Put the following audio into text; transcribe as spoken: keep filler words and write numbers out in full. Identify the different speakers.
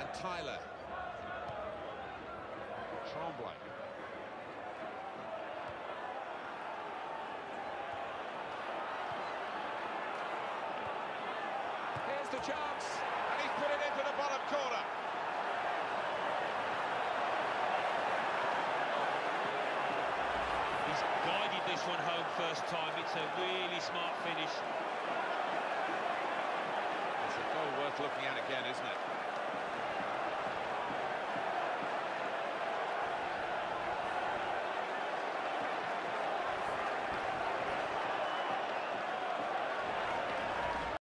Speaker 1: Tyler. Tremblay. Here's the chance, and he's put it into the bottom corner.
Speaker 2: He's guided this one home first time. It's a really smart finish.
Speaker 1: It's a goal worth looking at again, isn't it?